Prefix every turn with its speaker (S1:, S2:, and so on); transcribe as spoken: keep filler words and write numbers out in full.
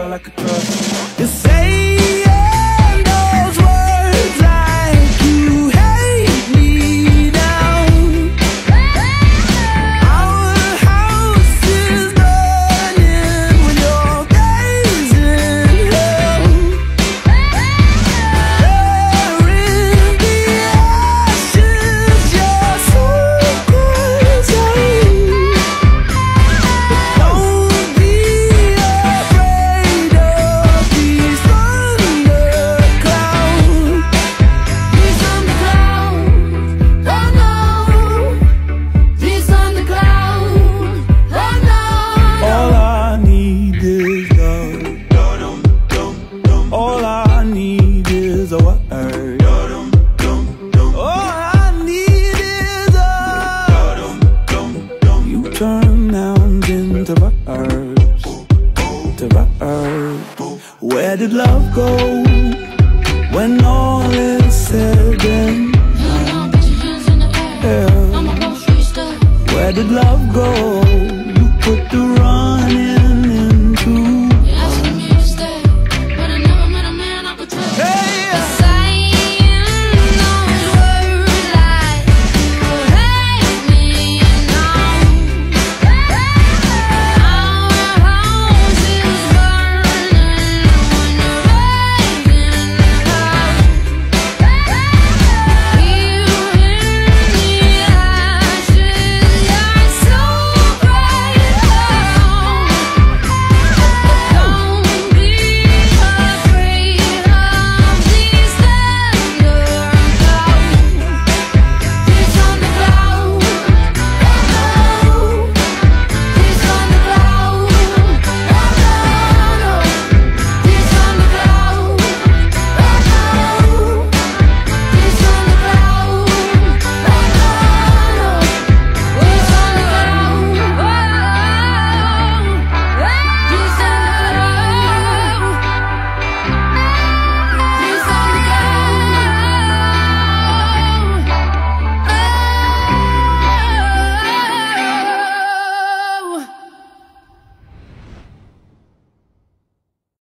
S1: all I could trust. You're saying those words like you hate me now. Our house is burning when you're gazing hell. There in the ashes, your soul cries out. Don't be afraid of these thunderclouds. These thunderclouds, oh no. These thunderclouds, oh no. All I need is love. All I need is a word. All I need is a. You turn nouns into verbs, to verbs. Where did love go when all is said and done? Yeah. Where did love go? You put the